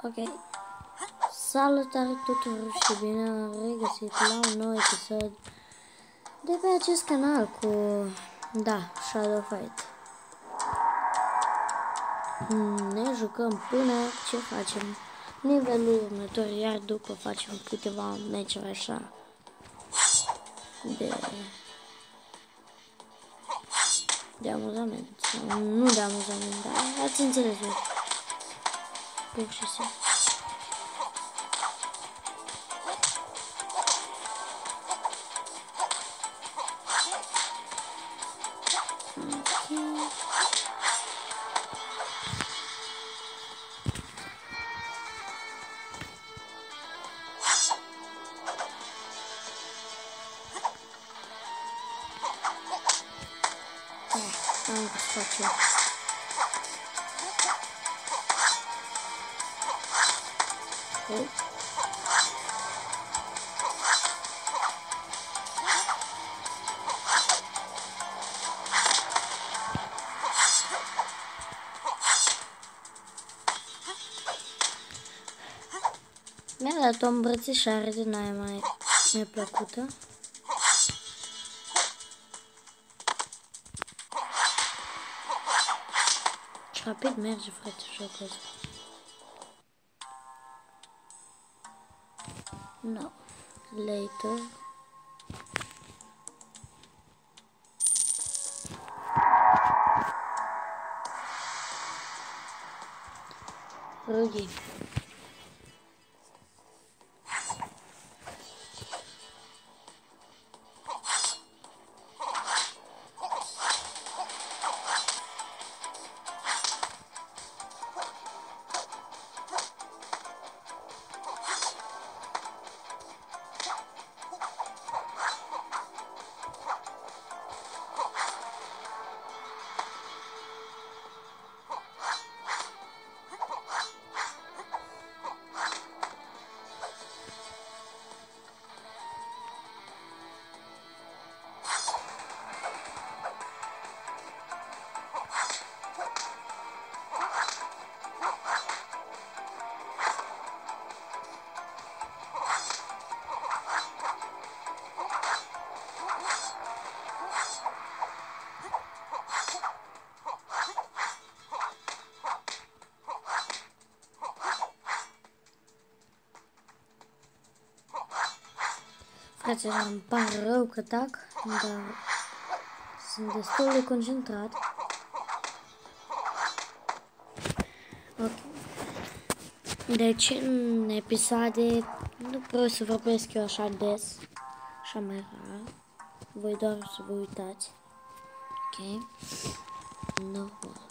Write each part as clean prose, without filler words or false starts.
Ok. Salutare tuturor și bine am regăsit la un nou episod de pe acest canal cu, Shadow Fight. Ne jucăm până ce facem nivelul următor, iar după facem câteva meciuri așa de amuzament. Sau nu de amuzament, dar ați înțeles voi. Pur și simplu. Am găsit eu. Mi-a dat o îmbrățișare din aia mai neplăcută. Ce rapid merge, frate, jocul ăsta. No. Later. Rugi. Frate, îmi pare rău că tac, dar sunt destul de concentrat. Ok. Deci, în episoade, nu vreau să vorbesc eu așa des, așa mai rar. Voi doar să vă uitați. Ok? Normal.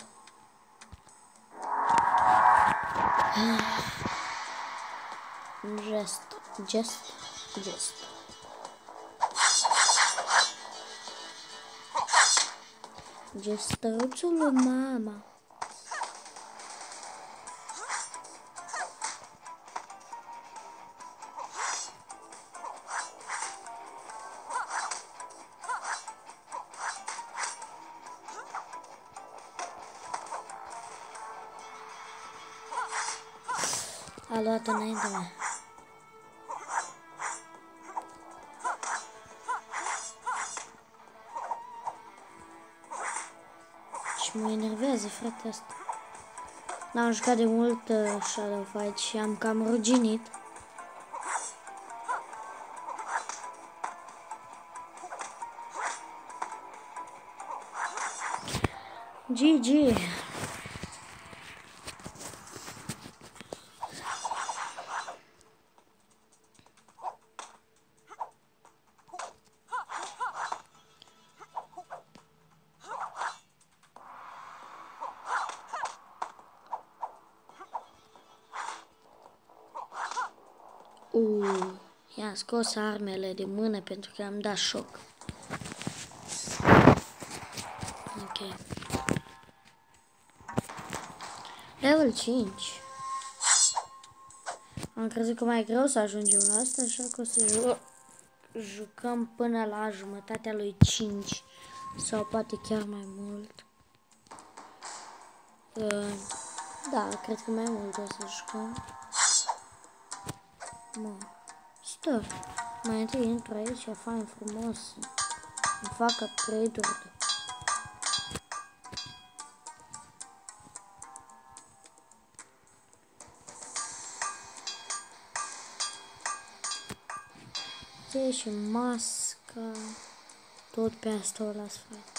Just. Gestăruțul lui mama. A luat înainte mea. Și mă enervează, frate, asta. N-am jucat de mult Shadow Fight și am cam ruginit. GG. I-am scos armele de mână pentru că am dat șoc. Ok. Level 5. Am crezut că mai e greu să ajungem la asta, așa că o să jucăm până la jumătatea lui 5. Sau poate chiar mai mult. Da, cred că mai mult o să jucăm. Stă. Mai întâi intru aici, fain frumos. Îmi fac upgrade-uri. Ce și masca. Tot pe asta o las fac.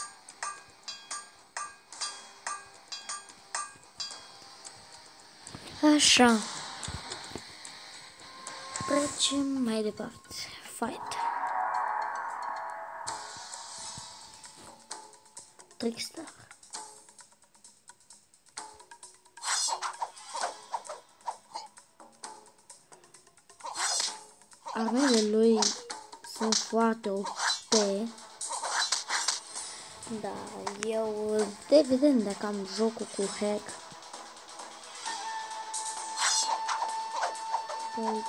Așa. Trecem mai departe. Fight. Trickstar. Armele lui sunt foarte OP. Da, eu evident dacă am jocul cu hack. Păi,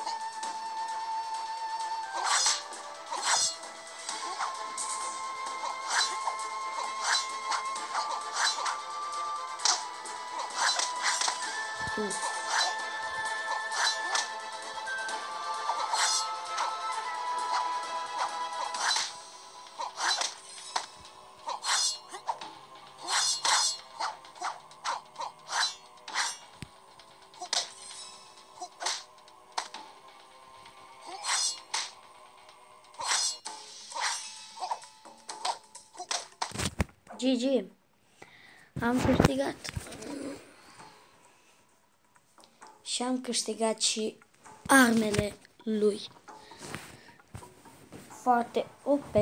GG. Am câștigat. Și am câștigat și armele lui. Foarte OP.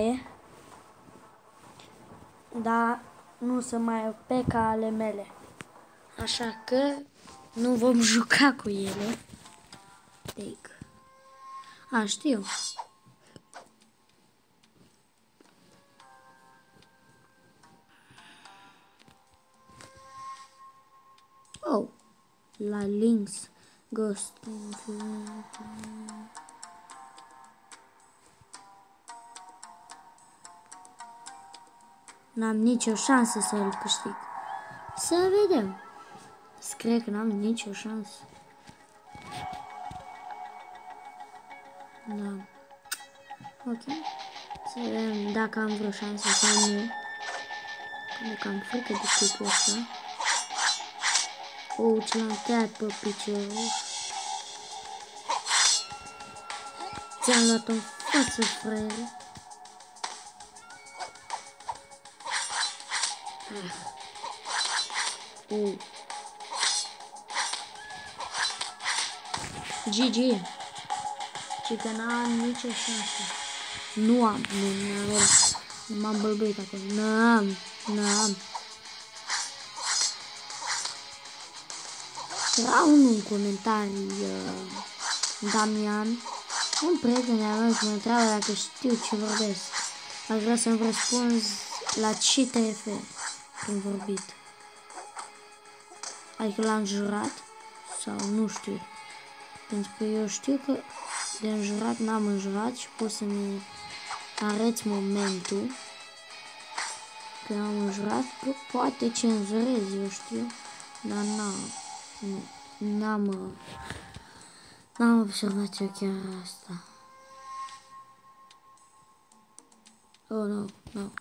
Dar nu se mai OP ca ale mele. Așa că nu vom juca cu ele. Take. A, știu. Oh, la links, ghost. N-am nicio șansă să-l câștig. Să vedem. Cred că n-am nicio șansă. Da. Ok. Să vedem dacă am vreo șansă sau nu. Pentru că am frică de tipul ăsta. Oh, ce l-am tăiat pe piciorul. Ți-am luat în față, frere. GG. Și că n-am nicio șansă. Nu am. Nu m-am bălbuit acolo. N-am. Era unul în comentarii, Damian, un prieten al meu, mă întreabă dacă știu ce vorbesc. Aș vrea să-mi răspunzi la ce te referi când vorbit. Adică l-am jurat sau nu știu. Pentru că eu știu că de înjurat n-am înjurat și poți să-mi arăți momentul când am înjurat, că poate cenzurez, eu știu, dar n-am observat eu chiar asta. Oh, nu.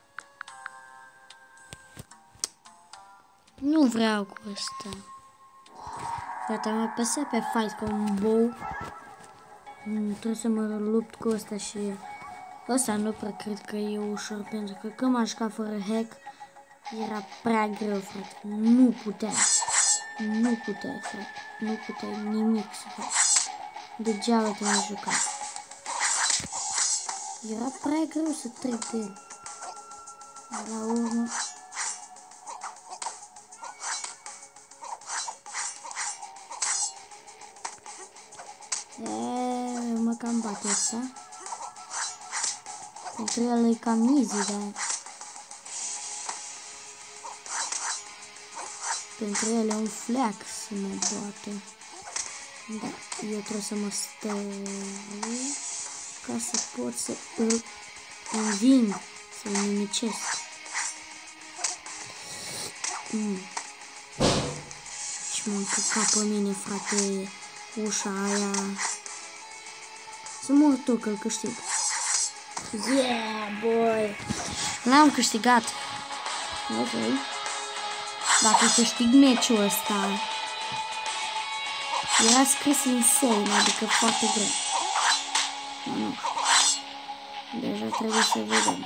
Nu vreau cu asta. Frate, am apăsat pe fight cu un bow. Trebuie să mă lupt cu ăsta și ăsta nu prea cred că e ușor, pentru că când m-am jucat fără hack era prea greu, frate. Nu puteai, frate. Nu puteai nimic să faci. Degeaba te-ai jucat. Era prea greu să trec de el. La urmă mă cam bate asta. Pentru el e cam easy, dar pentru el e un fleac să mă bată. Da, eu trebuie să mă stau ca să pot să îl înving, să-l nimicesc. Și și mă încurca pe mine, frate, ușa aia. Să mor tu că-l câștig. Yeah, boy! L-am câștigat. Ok. Dacă câștig meciul ăsta, era scris insane, adică foarte greu. Nu știu. Deja trebuie să vedem.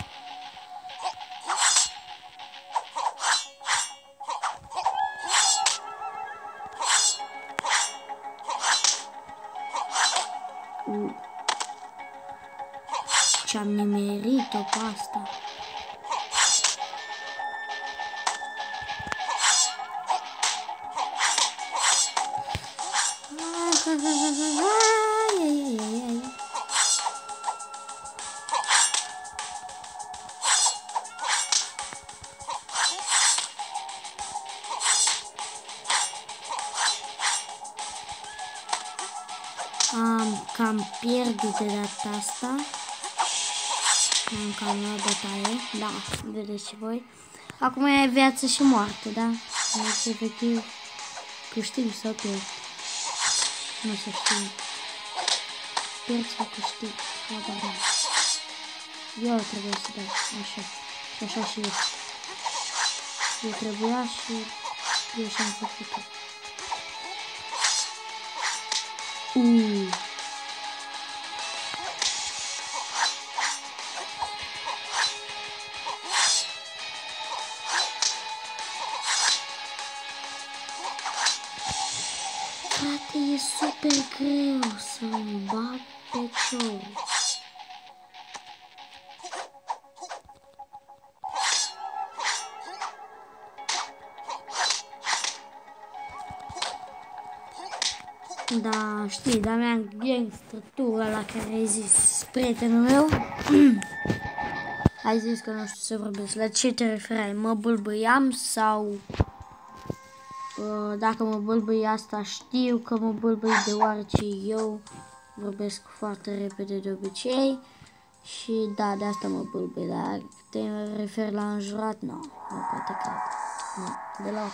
Ce-am nimerit-o pe asta. Am cam pierdut de data asta. Am cam la bătaie. Da, vedeți și voi. Acum e viață și moarte, da? Deci, efectiv, câștig sau pierd. Nu se știe. Pierd sau câștig. Eu trebuie să dau. Așa. Și așa și eu. Eu trebuia și eu și-am făcut-o. Frate, e super greu să-mi bag pe ciou. Da, știi, dar mea gangstertura la care ai zis prietenul meu. Ai zis că nu știu să vorbesc. La ce te referai? Mă bâlbâiam sau... Dacă mă bâlbâi asta știu că mă bâlbâi deoarece eu vorbesc foarte repede de obicei. Și da, de asta mă bâlbâi, dar te referi la înjurat? Nu, nu poate cred. Nu, deloc.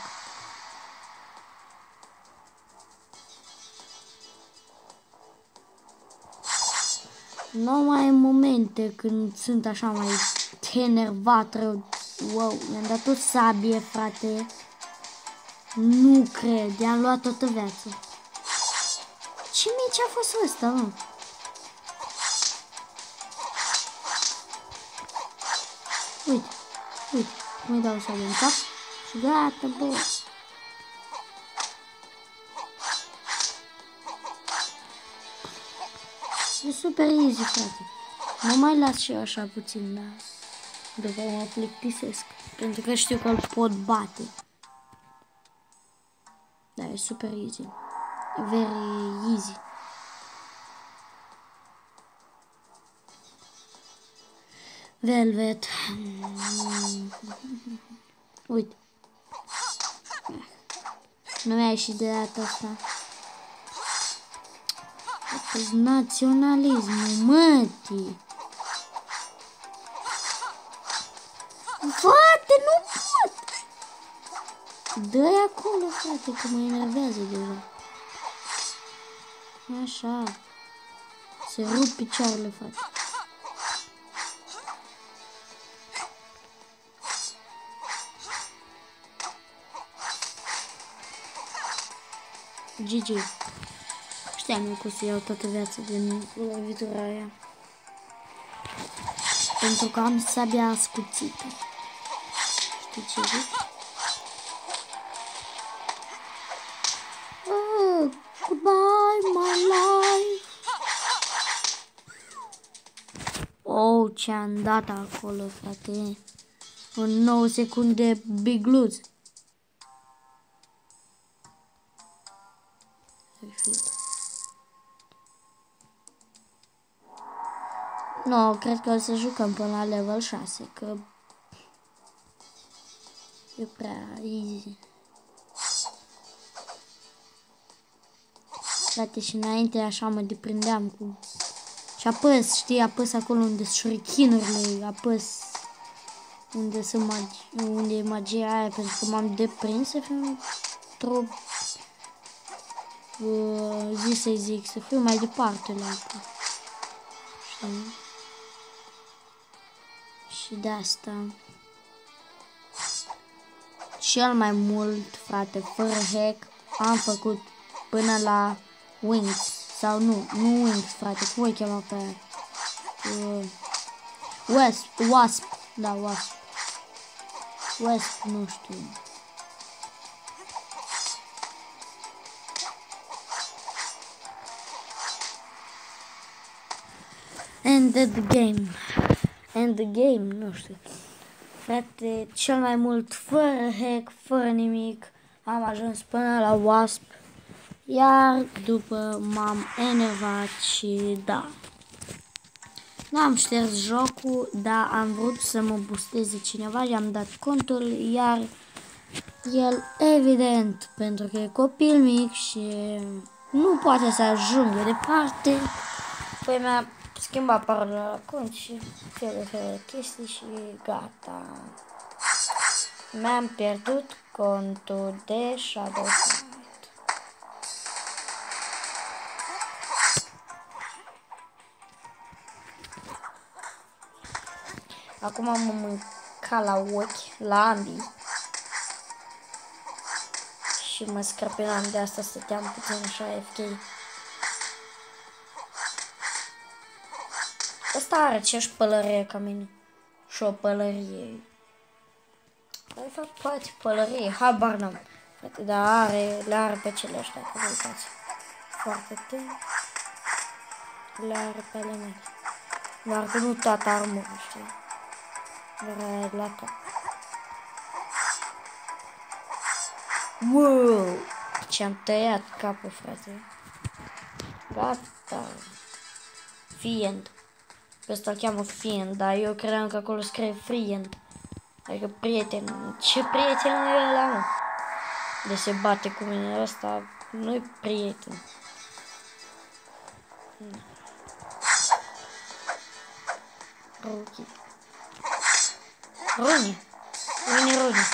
Numai în momente când sunt așa mai enervat rău. Wow, mi-am dat tot sabie, frate. Nu cred, i-am luat toată viața. Ce mici a fost ăsta, mă? Uite, uite, cum îi dau sabie în cap și gata, bă. E super easy, frate. Mă mai las și eu așa puțin, dar după mă plictisesc, pentru că știu că îl pot bate. Da, e super easy. Very easy. Velvet. Uite. Nu mi-a ieșit de data asta. Naționalismul, mătii. Frate, nu pot! Dă-i acolo, frate, că mă enervează deja. Așa. Se rup picioarele, frate. GG. Știam eu că o să iau toată viața din lovitura aia. Pentru că am sabia ascuțită. Știi ce zic? Oh, goodbye, my life. Oh, ce-am dat acolo, frate. În 9 secunde, big lose. Perfect. Nu, cred că o să jucăm până la level 6, că e prea easy. Frate, și înainte așa mă deprindeam cu... Și apăs, știi, apăs acolo unde sunt șurichinurile, apăs unde sunt unde e magia aia, pentru că m-am deprins să fiu într-o zi să zic, să fiu mai departe la apă. Știi? Și de asta cel mai mult, frate, fără hack, am făcut până la Wings. Sau nu Wings, frate, cum îi cheamă pe aia? Wasp, da, Wasp. Wasp, nu știu. End the game, nu știu. Frate, cel mai mult, fără hack, fără nimic, am ajuns până la Wasp. Iar după m-am enervat și da. N-am șters jocul, dar am vrut să mă boosteze cineva, i-am dat contul, iar el, evident, pentru că e copil mic și nu poate să ajungă departe, păi mi-a schimbat parola la cont și fel de chestii și gata. Mi-am pierdut contul de Shadow Fight. Acum am mâncat la ochi, la ambii. Și mă scrăpinam, de asta stăteam puțin așa FK. Ăsta are aceeași pălărie ca mine. Și o pălărie. De fapt, poate pălărie, habar n-am. Frate, dar le are pe cele ăștia, că vă uitați. Foarte tine. Le are pe ale mele. Doar că nu toată armura, știi? Dar la cap. Wow! Ce-am tăiat capul, frate. Gata. Fiend. Pe ăsta îl cheamă Fiend, dar eu credeam că acolo scrie Friend. Adică prieten. Ce prieten e ăla, mă? De se bate cu mine, ăsta nu-i prieten. Rookie. Runi. Runi.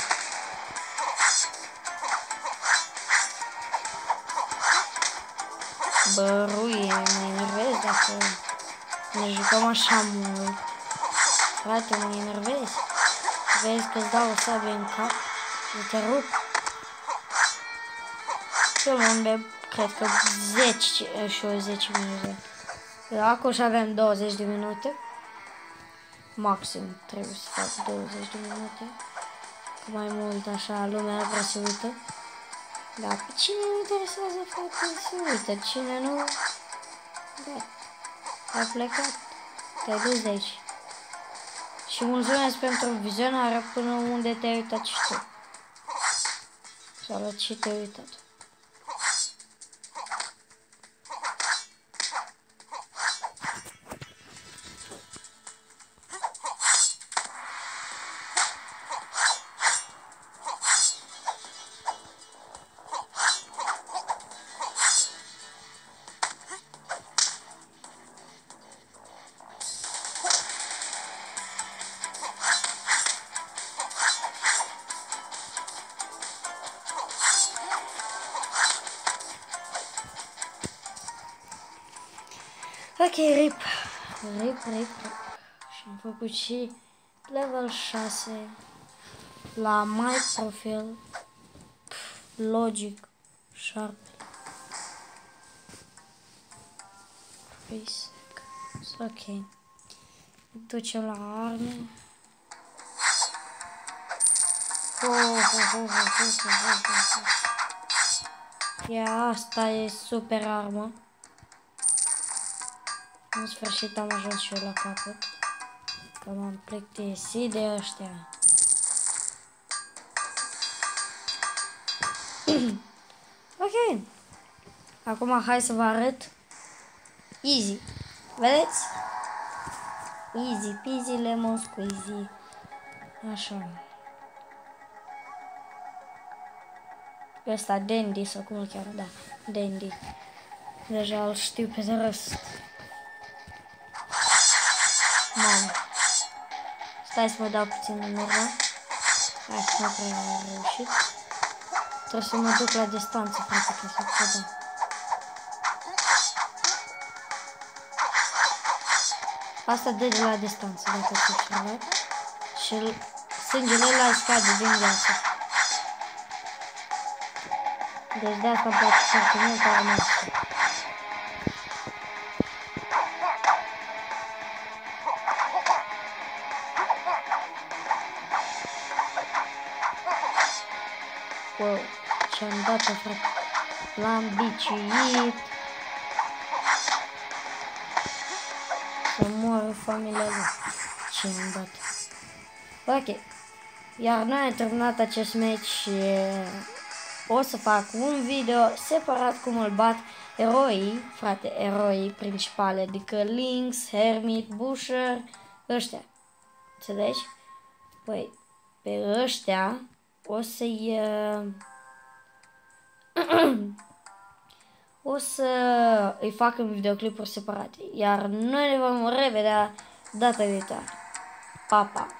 Bă, Rui, mă enervezi dacă ne jucăm așa mult. Frate, mă enervezi. Vezi că-ți dau o sabie în cap? Eu te rup. Eu unde cred că 10 și o 10 minute. Acum și avem 20 de minute. Maxim trebuie să fac 20 de minute. Că mai mult așa lumea vrea să uită. Dar pe cine nu interesează, frate, să uită. Cine nu... Da. Ai plecat. Te-ai dus de aici. Și mulțumesc pentru vizionare până unde te-ai uitat și tu. Sau la ce te-ai uitat. Ok, rip. Și am făcut și level 6 la my profil. Logic. Sharp. Basic. Ok. Ducem la arme. Ia, asta e super armă. În sfârșit am ajuns și eu la capăt. Că m-am plictisit de ăștia. Ok. Acum hai să vă arăt. Easy. Vedeți? Easy peasy lemon squeezy. Așa. Ăsta Dandy sau cum îl cheamă, da. Dandy. Deja îl știu pe de rost. Mamă. Stai să mă dau puțin în urmă. Hai că nu prea am reușit. Trebuie să mă duc la distanță, frate, ca să pot da. Asta dă de la distanță, dacă ți-ai observat. Și sângele ăla scade din viață. Deci de asta îmi place foarte mult arma asta. Wow, ce-am dat-o, frate. L-am biciuit. Să moară familia lui. Ce-am dat. Ok. Iar noi am terminat acest match și o să fac un video separat cum îl bat eroii, frate, eroii principale, adică Lynx, Hermit, Busher, ăștia. Înțelegi? Păi, pe ăștia o să-i... o să îi fac în videoclipuri separate. Iar noi ne vom revedea data viitoare. Pa, pa!